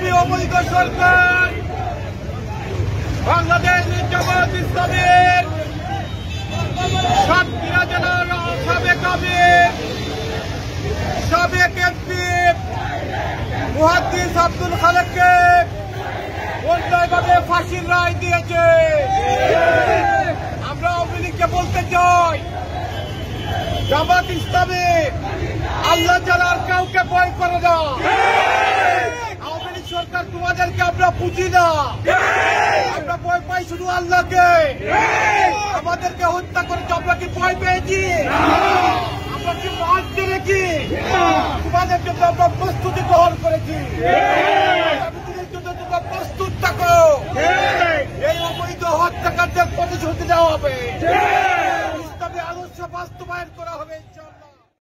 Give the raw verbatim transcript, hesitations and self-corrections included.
ইসলামী অবৈধ সরকার বাংলাদেশ জামাত ইসলামের সাতক্ষীরা জেলার সাবেক আমির সাবেক এমপি মুহাদ্দিস আব্দুল খালেককে অন্যায়ভাবে ফাঁসির রায় দিয়েছে। আমরা আওয়ামী লীগকে বলতে চাই, জামাত ইসলামী আল্লাহ ছাড়া আর কাউকে ভয় করে না। আওয়ামী লীগ সরকার তোমাদেরকে আমরা বুঝি না, আমরা ভয় পাই শুধু আল্লাহকে। আমাদেরকে হত্যা করেছে, আমরা কি ভয় পেয়েছি? আমরা কি মারতে নাকি? তোমাদের জন্য আমরা প্রস্তুতি গ্রহণ করেছি, তোমরা প্রস্তুত থাকো। এই অবৈধ হত্যাকাণ্ডের প্রতিশোধ দেওয়া হবে, ইসলামী আদর্শ বাস্তবায়ন করা হবে।